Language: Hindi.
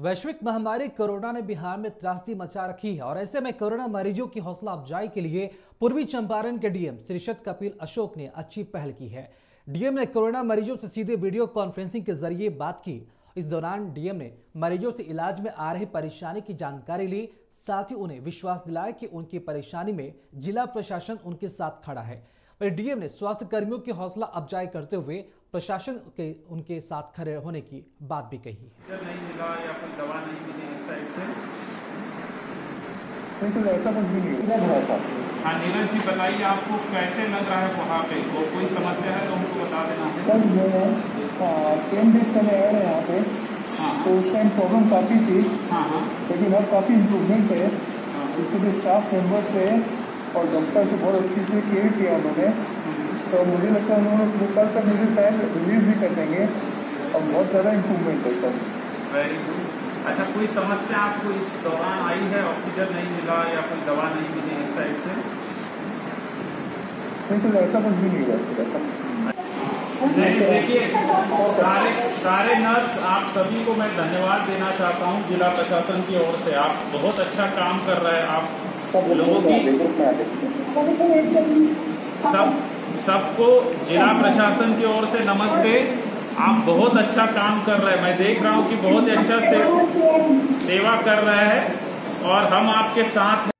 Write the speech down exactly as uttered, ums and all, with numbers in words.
वैश्विक महामारी कोरोना ने बिहार में त्रासदी मचा रखी है और ऐसे में कोरोना मरीजों की हौसला अफजाई के लिए पूर्वी चंपारण के डीएम श्रीषत कपिल अशोक ने अच्छी पहल की है। डीएम ने कोरोना मरीजों से सीधे वीडियो कॉन्फ्रेंसिंग के जरिए बात की। इस दौरान डीएम ने मरीजों से इलाज में आ रही परेशानी की जानकारी ली, साथ ही उन्हें विश्वास दिलाया कि उनकी परेशानी में जिला प्रशासन उनके साथ खड़ा है। वहीं डीएम ने स्वास्थ्य कर्मियों की हौसला अफजाई करते हुए प्रशासन के उनके साथ खड़े होने की बात भी कही है। नहीं मिला या कोई दवा नहीं मिली इस टाइप से ऐसा कुछ भी नहीं लग रहा था। हाँ नीरज जी बताइए, आपको कैसे लग रहा है वहाँ पे? वो कोई समस्या है तो हमको बता देना है। सर मैं टेन डेज पहले आया यहाँ पे, तो उस टाइम प्रॉब्लम काफ़ी थी। हाँ हाँ लेकिन अब काफ़ी इम्प्रूवमेंट है। इसके स्टाफ मेंबर से और डॉक्टर से बहुत अच्छी से केयर किया उन्होंने, तो मुझे लगता है उन्होंने कल तक मुझे शायद रिलीज भी कर देंगे और बहुत ज़्यादा इम्प्रूवमेंट है सर। Very good. अच्छा, कोई समस्या आपको इस दौरान आई है? ऑक्सीजन नहीं मिला या कोई दवा नहीं मिली इस टाइप से? नहीं सर ऐसा कुछ भी नहीं हुआ। नहीं देखिए, सारे सारे नर्स आप सभी को मैं धन्यवाद देना चाहता हूँ जिला प्रशासन की ओर से। आप बहुत अच्छा काम कर रहे हैं। आप लोगों की सब सबको जिला प्रशासन की ओर से नमस्ते। आप बहुत अच्छा काम कर रहे हैं। मैं देख रहा हूँ कि बहुत अच्छा से सेवा कर रहे हैं और हम आपके साथ हैं।